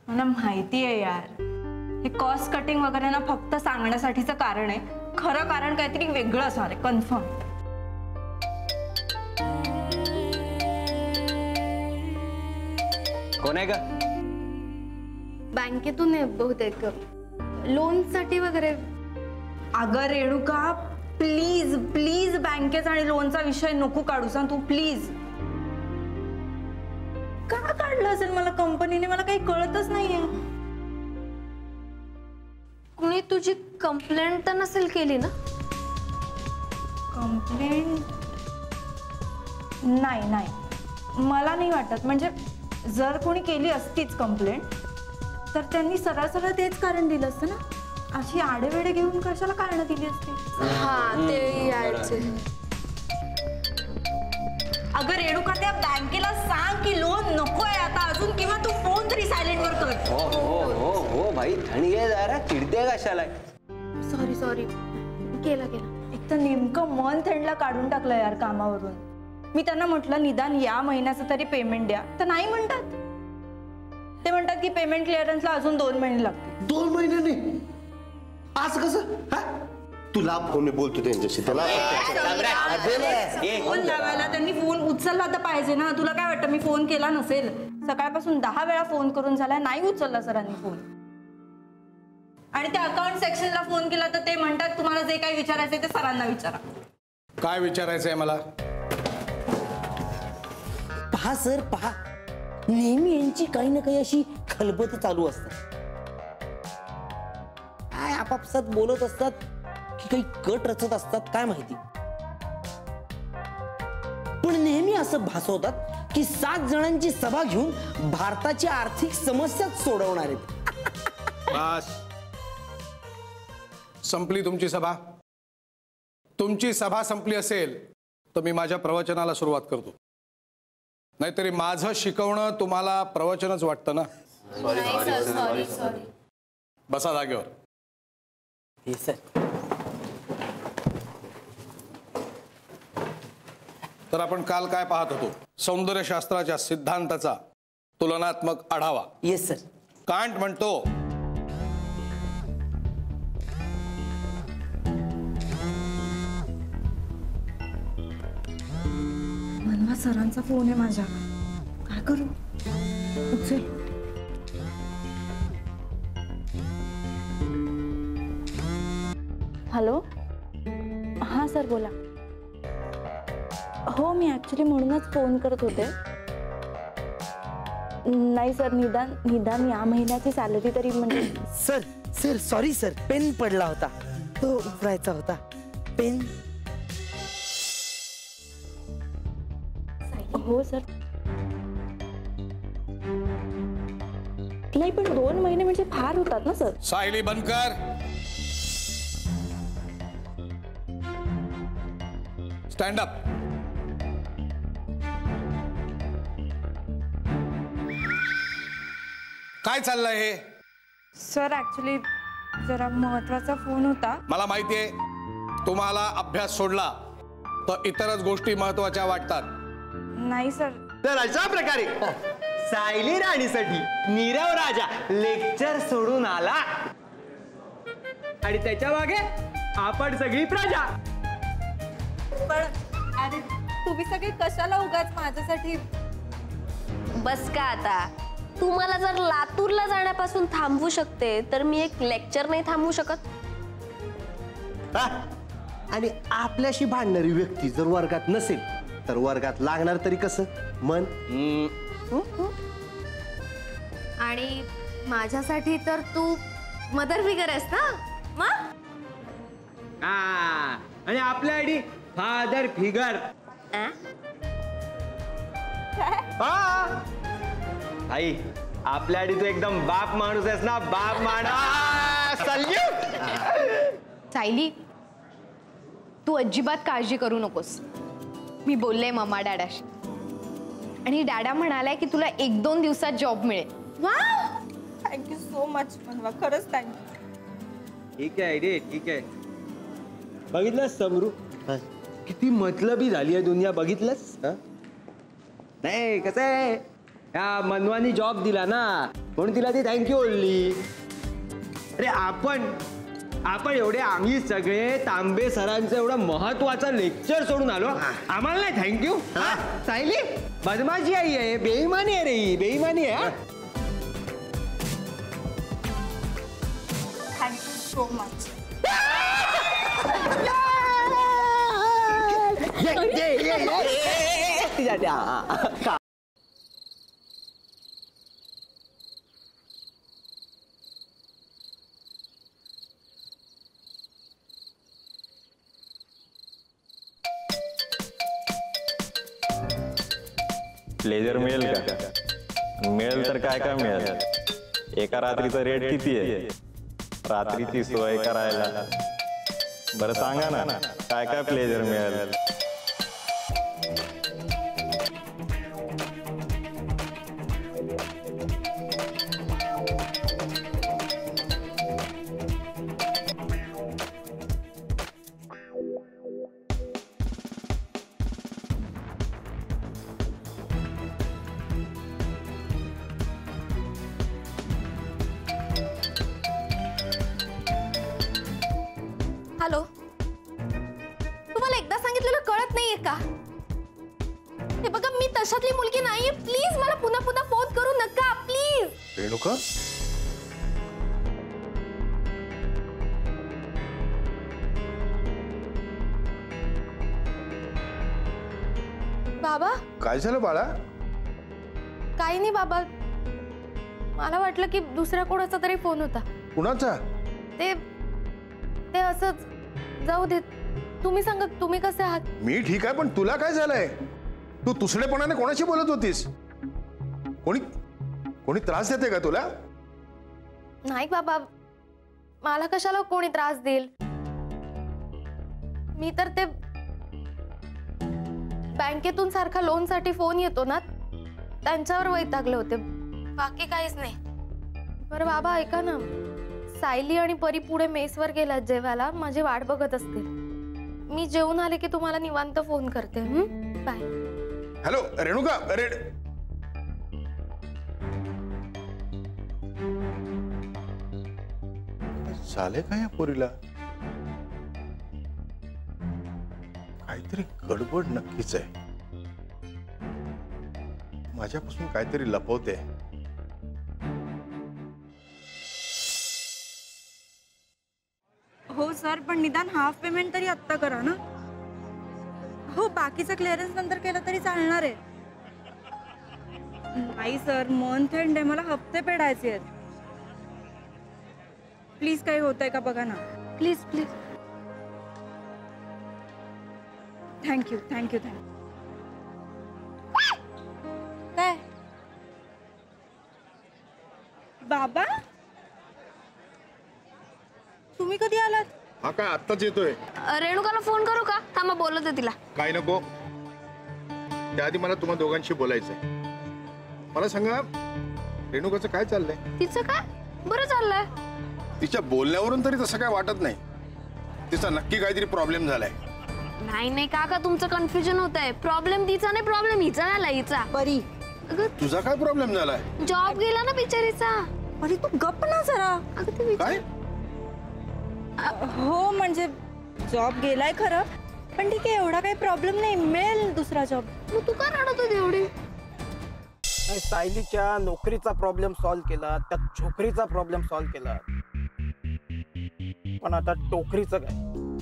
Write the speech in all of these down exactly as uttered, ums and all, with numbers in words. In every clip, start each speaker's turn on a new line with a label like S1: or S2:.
S1: मला माहिती आहे यार, हे कॉस्ट कटिंग वगैरे ना फक्त सांगण्यासाठीचं कारण आहे. खरं कारण काहीतरी वेगळं असणार आहे, कन्फर्म.
S2: कोण आहे का?
S3: बँकेतून आहे बहुतेक, लोन साठी वगैरे.
S1: अगं रेणुका, प्लीज प्लीज बँकेचा आणि लोनचा विषय नको काढू सांग तू, प्लीज. का काढलं असेल मला कंपनीने, मला काही कळतच नाहीये.
S3: कुणी तुझी कंप्लेंट तर नसेल केली ना?
S1: कंप्लेंट नाही नाही मला नाही वाटत. म्हणजे जर कोणी केली असतीच कंप्लेंट तर त्यांनी सरळ सरळ तेच कारण दिलं असतं ना. अशी आडेवेडे घेऊन कशाला कारण दिली असते.
S3: हा ते यायचे.
S1: अगं रेणुका, त्या बँकेला सांग की लोन नकोय आता अजून, किंवा तू फोन तरी सायलेंट वर कर.
S2: हो हो हो हो भाई, थंडी आहे जरा, चिडते कशाला?
S3: सॉरी सॉरी, केला केला.
S1: एक तर नेमकं मंथ एंडला काढून टाकलं यार कामावरून. मी त्यांना म्हटलं निदान या महिन्याचं तरी पेमेंट द्या, तर नाही म्हणतात. ते म्हणतात की पेमेंट क्लिअरन्सला अजून दोन महिने लागतील.
S4: दोन महिन्याने आज कसं? तुला फोन बोलतो त्यांच्याशी, त्याला
S1: फोन लावायला त्यांनी फोन उचलला तर पाहिजे ना. तुला काय वाटतं मी फोन केला नसेल? सकाळपासून दहा वेळा फोन करून झाला, नाही उचलला सरांनी फोन. आणि त्या अकाउंट सेक्शनला फोन केला तर ते म्हणतात तुम्हाला जे काही विचारायचं ते सरांना विचारा.
S5: काय विचारायचंय मला?
S6: पहा सर पहा, नेहमी यांची काही ना काही अशी खलबत चालू असते. काय आपापसात बोलत असतात की काही कट रचत असतात काय माहिती. पण नेहमी असं भासवतात की सात जणांची सभा घेऊन भारताची आर्थिक समस्या सोडवणार आहेत.
S5: बस, संपली तुमची सभा. तुमची सभा संपली असेल तर मी माझ्या प्रवचनाला सुरुवात करतो. नाहीतरी माझं शिकवणं तुम्हाला प्रवचनच वाटतं ना.
S2: Sorry sorry sorry.
S5: बसा जागेवर.
S6: हे सर,
S5: तर आपण काल काय पाहत होतो? सौंदर्यशास्त्राच्या सिद्धांताचा तुलनात्मक आढावा.
S6: Yes sir.
S5: कांट म्हणतो
S1: मनवा सरांचा फोन आहे माझ्या, काय करू? उचल. हॅलो, हां सर बोला. हो मी ॲक्च्युली म्हणूनच फोन करत होते. नाही सर, निदान निदान या महिन्याची सॅलरी तरी म्हणजे.
S6: Sir sir sorry sir, pen पडला होता, तो उचलायचा होता. पेन.
S1: हो सर. नाही पण दोन महिने म्हणजे फार होतात ना सर.
S5: सायली बंद कर. Stand up. काय चाललंय हे?
S1: सर ॲक्च्युली जरा महत्वाचा फोन होता.
S5: मला माहितीये तुम्हाला अभ्यास सोडला तर इतरच गोष्टी महत्वाच्या वाटतात.
S1: नाही सर.
S7: तर अशा प्रकारे सायली राणीसाठी नीरव राजा लेक्चर सोडून आला आणि त्याच्या मागे आपण सगळी प्रजा.
S1: पण अरे तुम्ही सगळे कशाला उगाच माझ्यासाठी.
S3: बस का आता, तू मला जर लातूरला जाण्यापासून थांबवू शकते तर मी एक लेक्चर नाही थांबवू शकत?
S4: आणि आपल्याशी भांडणारी व्यक्ती जर वर्गात नसेल तर वर्गात लागणार तरी कसं मन.
S3: आणि माझ्यासाठी तर तू मदर फिगर आहेस ना मग.
S7: हा, आणि आपल्या आयडी फादर फिगर. आई आपल्या आयडी तू एकदम बाप माणूस आहेस ना, बाप माणूस. सल्यूट.
S8: सायली, तू अजिबात काळजी करू नकोस. मी बोलले मम्मा डॅडाशी आणि डॅडा म्हणालाय की तुला एक दोन दिवसात जॉब मिळेल.
S1: वाव, थँक्यू सो मच मनवा, खरंच थँक्यू.
S7: ठीक आहे आयडी, ठीक आहे. बघितलंस समरू किती मतलबी झाली आहे दुनिया, बघितलंस? नाही कसं आहे, ह्या मनवानी जॉब दिला ना म्हणून तिला ती थँक्यू बोलली. अरे आपण आपण एवढे आम्ही सगळे तांबे सरांचं एवढं महत्वाचं लेक्चर सोडून आलो, आम्हाला नाही थँक्यू. सायली बदमाशी आई आहे, बेईमानी आहे रे ही, बेईमानी आहे.
S1: Thank you so much.
S9: प्लेजर मिळेल का? मिळेल तर काय काय मिळेल? एका रात्रीचा रेट किती आहे? रात्रीची सोय करायला बरं सांगा ना, काय काय प्लेजर मिळेल?
S3: हॅलो, तुम्हाला एकदा सांगितलेलं कळत नाहीये का? हे बघा, मी तशातली मुलगी नाहीये. प्लीज मला पुन्हा पुन्हा फोन करू नका प्लीज.
S5: रेणुका,
S3: बाबा,
S5: काय झालं बाळा?
S3: काही नाही बाबा, मला वाटलं की दुसऱ्या कोणाचा तरी फोन होता.
S5: कुणाचा?
S3: ते ते असंच, जाऊ दे. तुम्ही सांगा, तुम्ही कसे आहात?
S5: मी ठीक आहे, पण तुला काय झालंय? तू तुसडेपणाने कोणाशी बोलत होतीस? कोणी कोणी त्रास देते का तुला?
S3: नाही बाबा, मला कशाला कोणी त्रास देईल? मी तर ते बँकेतून सारखा लोन साठी फोन येतो ना, त्यांच्यावर वैतागले होते, बाकी काहीच नाही. बरं बाबा, ऐका ना, सायली आणि परी पुढे मेसवर गेलात जेवायला, माझी वाट बघत असतील. मी जेवून आले की तुम्हाला निवांत फोन करते. बाय.
S5: हॅलो रेणुका, अरे झाले का या पोरीला? काहीतरी गडबड नक्कीच आहे. माझ्यापासून काहीतरी लपवते.
S1: हो सर, पण निदान हाफ पेमेंट तरी आत्ता करा ना. हो, बाकीचं क्लिअरन्स नंतर केलं तरी चालणार आहे. नाही सर, मंथ एंड आहे, मला हप्ते फेडायचे आहेत. प्लीज, काही होत आहे का बघा ना.
S3: Please please.
S1: Thank you thank you thank you. काय बाबा, तुम्ही कधी आलात?
S5: हा काय आत्ताच येतोय?
S3: रेणुकाला फोन करू का? थांबा, बोलते तिला.
S5: काय नको, त्याआधी मला तुम्हा दोघांशी बोलायचंय. मला सांगा, रेणुकाचं काय चाललंय?
S3: तिचं काय बरं चाललंय.
S5: तिच्या बोलण्यावरून तरी तसं काय वाटत नाही. तिचा नक्की काहीतरी प्रॉब्लेम झालाय.
S3: नाही नाही काका, तुमचं कन्फ्युजन होत आहे. प्रॉब्लेम तिचा नाही, प्रॉब्लेम हिचा झाला. हिचा.
S1: परी,
S5: तुझा काय प्रॉब्लेम झालाय?
S3: जॉब गेला ना बिचारीचा.
S1: अरे तू गप्प ना जरा.
S3: अगं ते
S5: काय?
S1: हो, म्हणजे जॉब गेलाय खरं, पण ठीक आहे, एवढा काही प्रॉब्लेम नाही, मिळेल दुसरा जॉब.
S3: मग तू का रडत होती एवढी?
S6: सायलीच्या नोकरीचा प्रॉब्लेम सॉल्व्ह केला, त्या छोकरीचा प्रॉब्लेम सॉल्व्ह केला, पण आता टोकरीचं काय?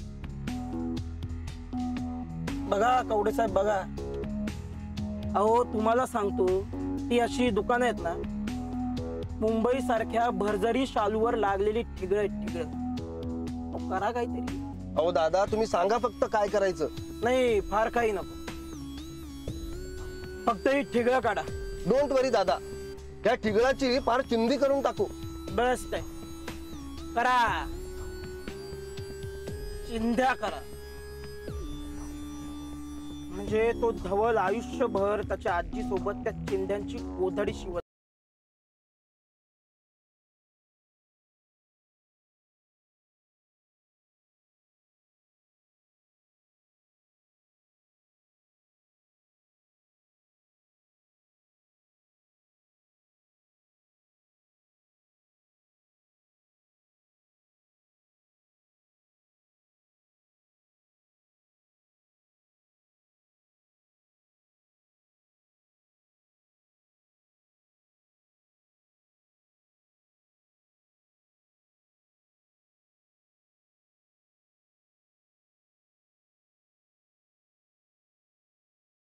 S6: बघा कवडे साहेब, बघा, अहो तुम्हाला सांगतो, ती अशी दुकानं आहेत ना, मुंबई सारख्या भरजरी शालूवर लागलेली ठिगळ ठिगळ. करा काहीतरी.
S4: अहो दादा, तुम्ही सांगा फक्त काय करायचं.
S6: नाही, फार काही नको, फक्त ही ठिगळ काढा.
S4: डोंट वरी दादा, या ठिगळाची फार चिंदी करून टाकू.
S6: बेस्ट आहे, करा, चिंध्या करा, म्हणजे तो धवल आयुष्यभर त्याच्या आजी सोबत त्या चिंध्यांची कोधडी शिवत